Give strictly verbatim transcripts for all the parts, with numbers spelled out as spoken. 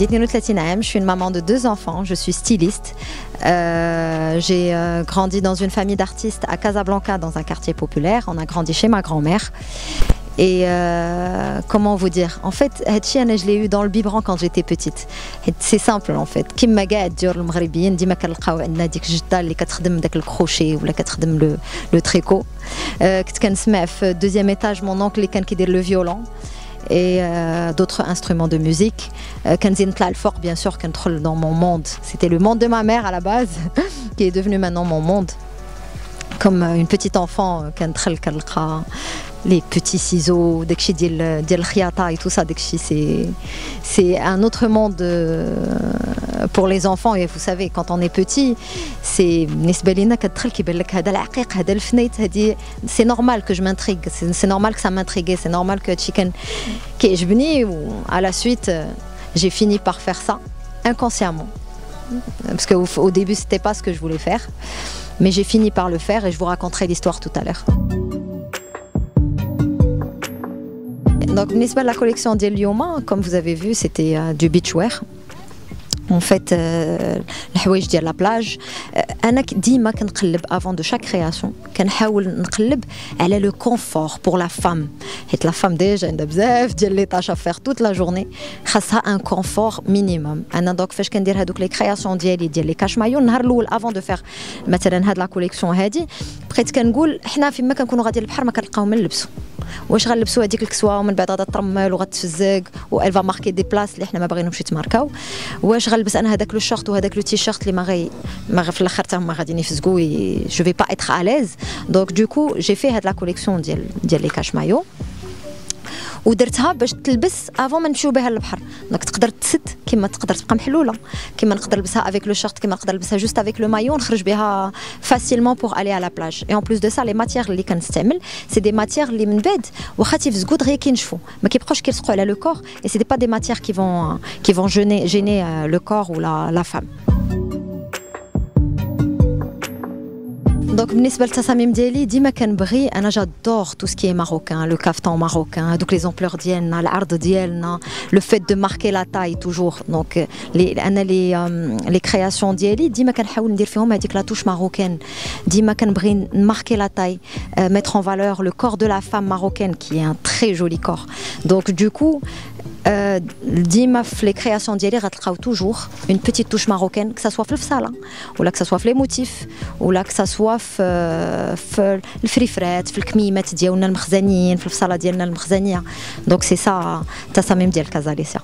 عندي اثنين وثلاثين عام, je suis une maman de deux enfants, je suis styliste. Euh, j'ai euh, grandi dans une famille d'artistes à Casablanca, dans un quartier populaire. On a grandi chez ma grand-mère. Et euh, comment vous dire, en fait, je l'ai eu dans le biberon quand j'étais petite. C'est simple en fait. كيما قاعد ديور المغربيين ديما كنلقاو عندنا ديك الجده اللي كتخدم داك الكروشي ولا كتخدم لو لو تريكو. كنت كنسمع في دوزيام ايتاج مون اونكل اللي كان كيدير لو فيولون et euh, d'autres instruments de musique. كنزيد نطلع الفوق bien sûr كندخل dans mon monde. C'était le monde de ma mère à la base qui est devenu maintenant mon monde. Comme une petite enfant كندخل كنلقى les petits ciseaux, داكشي ديال ديال الخياطة et tout ça, داكشي c'est c'est un autre monde pour les enfants. Et vous savez, quand on est petit, c'est بالنسبة لينا كتدخل كيبان لك هذا العقيق هذا الفنيت هذه. C'est normal que je m'intrigue, c'est normal que ça m'intrigue, c'est normal que هادشي كان كيعجبني. و à la suite j'ai fini par faire ça inconsciemment parce que au début c'était pas ce que je voulais faire, mais j'ai fini par le faire et je vous raconterai l'histoire tout à l'heure. Donc, بالنسبة à la collection ديال اليوم, comme vous avez vu, c'était euh, du beachwear. En fait, الحوايج ديال لا بلاج. انا ديما كنقلب avant de chaque création, كنحاول نقلب على le confort pour la femme. حيت la femme déjà عندها بزاف ديال لي tâches à faire toute la journée, خاصها un confort minimum. انا دونك فاش كندير هذوك لي كرياسيون ديالي ديال لي كاش مايو النهار الاول avant de faire مثلا هاد لا كوليكسيون هادي, بقيت كنقول حنا فيما كنكونوا غادي للبحر ما كنلقاو من نلبسوا. واش غنلبسوا هذيك الكسوه ومن بعد غادا ترمل وغتفزق و elle va marquer des places اللي حنا ما باغيينهمش يتماركاو. واش غنلبس انا هذاك لو شورت وهذاك لو تي شيرت اللي ما غي ما في الاخر حتى هما غاديين يفزقوا. je vais pas être à l'aise. Donc du coup j'ai fait هاد لا كوليكسيون ديال ديال لي كاش مايو ودرتها باش تلبس افون ما نمشيو بها للبحر. دونك تقدر تسد كيما تقدر تبقى محلوله, كيما نقدر نلبسها افيك لو شورت, كيما نقدر نلبسها جوست افيك لو مايو ونخرج بها فاسيلمون بور الي على بلاج. اي اون بلوس دو سا لي ماتيير اللي كنستعمل سي دي ماتيير اللي من بعد واخا تيفزقوا دغيا كينشفوا ما كيبقاوش كيلصقوا على لو كور, اي سي دي با دي ماتيير كي فون كي فون جيني جيني لو كور ولا لا فام. دونك بالنسبه للتصاميم ديالي ديما كنبغي انا جادور تو سكي ماروكان, لو كافتون ماروكان, هذوك لي زومبلور ديالنا, العرض ديالنا, لو فيت دو ماركي لا تاي توجور. دونك لي انا لي لي كرياسيون ديالي ديما كنحاول ندير فيهم هذيك لا توش ماروكان. ديما كنبغي نماركي لا تاي, mettre en valeur le corps de la femme marocaine qui est un très joli corps. Donc du coup ديما في لي كرياسيون ديالي غتلقاو توجور اون بيتيت توش ماروكان, que ça soit في الفصاله ولا que ça soit في لي موتيف ولا que ça soit في في الفريفرات في الكميمات ديالنا المخزنيين في الفصاله ديالنا المخزنيه. دونك سي سا التصاميم ديال كازاليسيا.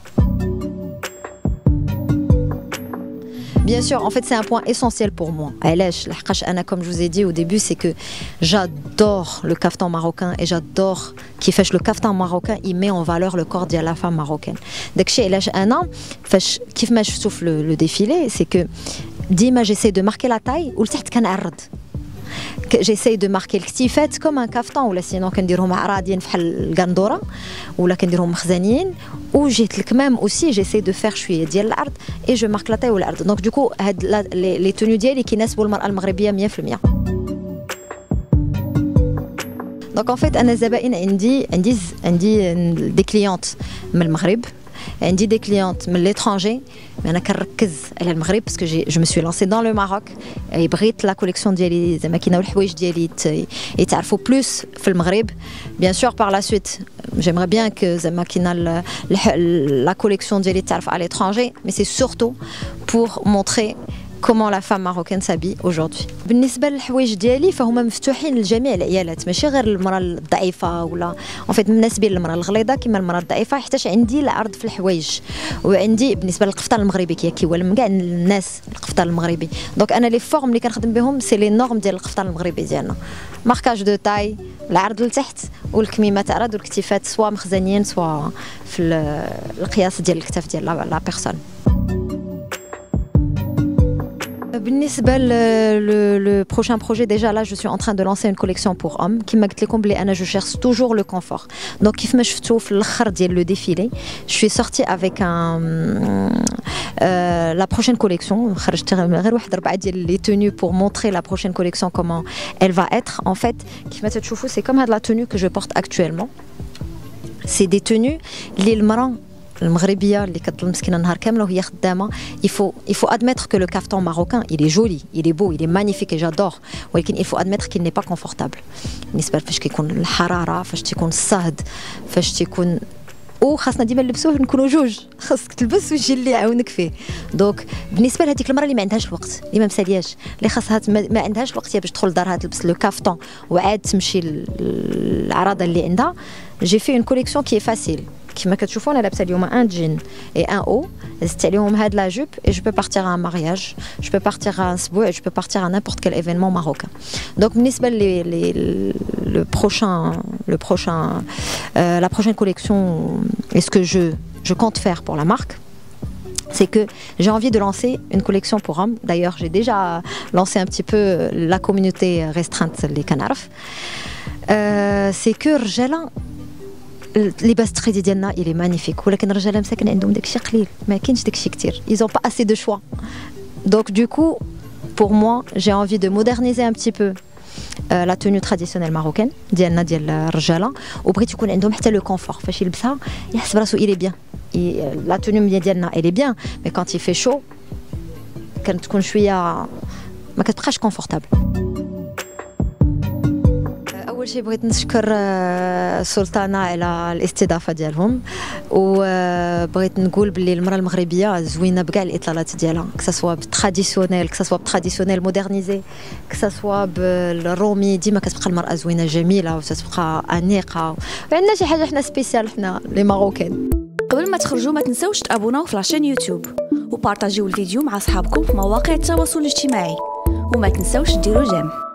Bien sûr, en fait, c'est un point essentiel pour moi. Comme je vous ai dit au début, c'est que j'adore le kaftan marocain et j'adore qui fait le kaftan marocain, il met en valeur le corps de la femme marocaine. Donc, chez Ana, كيف ما شفتوا في le défilé, c'est que ديما j'essaie de marquer la taille ou لتحت كنعرض. J'essaye de marquer الكتيفات comme un kaftan ولا sinon كنديرهم عرادين بحال القندوره ولا كنديرهم مخزنيين. وجيت لك ميم aussi j'essaie de faire شويه ديال العرض et je marque la taille والعرض. Donc du coup هاد لي توني ديالي كيناسبوا المراه المغربيه مية في المية. Donc en fait انا الزبائن عندي عندي عندي دي كليونت من المغرب, عندي دي كليونت من l'étranger, mais انا كنركز على المغرب parce que je me suis lancée dans le Maroc et بغيت لا كوليكسيون ديالي زعما كاينه الحوايج ديالي يتعرفوا بلوس في المغرب. Bien sûr par la suite j'aimerais bien que زعما كاينه la collection ديالي تعرف à l'étranger, mais c'est surtout pour montrer comment la femme marocaine s'habille aujourd'hui. بالنسبه للحوايج ديالي فهما مفتوحين لجميع العيالات, ماشي غير المراه الضعيفه ولا ان فيت مناسبين للمراه الغليظه كما المراه الضعيفه, حيت عندي العرض في الحوايج. وعندي بالنسبه للقفطان المغربي كيولم كاع الناس القفطان المغربي. دونك انا لي فورم اللي كنخدم بهم سي لي نورم ديال القفطان المغربي ديالنا, ماركاج دو تاي, العرض لتحت والكميمات عرض والكتيفات سوا مخزنيين سوا في القياس ديال الكتاف ديال لا بيرسون. بالنسبة le prochain projet, déjà là je suis en train de lancer une collection pour hommes. كما قلت لكم بلي أنا je cherche toujours le confort. Donc كيف ما شفتوا في الآخر ديال le défilé, je suis sortie avec un euh, la prochaine collection. خرجت غير واحد أربعة ديال les tenues pour montrer la prochaine collection comment elle va être. En fait كيف ما تشوفوا c'est comme هاد la tenue que je porte actuellement. C'est des tenues اللي المرأة المغربيه اللي كتظل مسكينه النهار كامل وهي خدامه. il faut il faut admettre que le caftan marocain il est joli, il est beau, il est magnifique et j'adore, ولكن il faut admettre qu'il n'est pas confortable بالنسبه فاش كيكون الحراره، فاش تيكون الصهد، فاش تيكون او خاصنا ديما نلبسوه نكونوا جوج، خاصك تلبس ويجي اللي يعاونك فيه. دونك بالنسبه لهذيك المراه اللي ما عندهاش الوقت، اللي ما مسالياش، اللي خاصها ما عندهاش الوقت باش تدخل لدارها تلبس لو كافتون وعاد تمشي للعراضه اللي عندها، جي في اون كوليكسيون كي فاسيل. كيما كتشوفوا انا لابسه اليوم ان جين اي ان او، زدت عليهم هاد لا جوب اي جو بو بارتير ان مارياج، جو بو بارتير ان اسبوع، جو بو بارتير ان نيمبورت كيل ايفينمون ماروكان. دونك بالنسبه لي لو بروشان لو بروشان la prochaine collection et ce que je je compte faire pour la marque, c'est que j'ai envie de lancer une collection pour hommes. D'ailleurs, j'ai déjà lancé un petit peu la communauté restreinte les canards. Euh, c'est que رجاله اللباس التقليدي ديالنا il est magnifique، ولكن الرجاله مساكن عندهم داكشي قليل، ما كاينش داكشي كتير. Ils ont pas assez de choix. Donc du coup, pour moi, j'ai envie de moderniser un petit peu Euh, la tenue traditionnelle marocaine ديالنا ديال الرجاله، وبغيت يكون عندهم حتى لو كونفور فاش يلبسها يحس براسو il est bien. لا توني ديالنا elle est bien mais quand il fait chaud كانت تكون شويه ما كتبقاش كونفورتابل. اول شيء بغيت نشكر سلطانه على الاستضافه ديالهم، وبغيت نقول باللي المراه المغربيه زوينه بكاع الاطلالات ديالها، كسوا بالتراديسيونيل كسوا بالتراديسيونيل مودرنيزي، كسوا بالرومي، ديما كتبقى المراه زوينه جميله وتتبقى انيقه. وعندنا شي حاجه حنا سبيسيال حنا لي ماروكان. قبل ما تخرجوا ما تنسوش تابوناو في لاشين يوتيوب وبارطاجيو الفيديو مع اصحابكم في مواقع التواصل الاجتماعي، وما تنسوش ديروا جيم.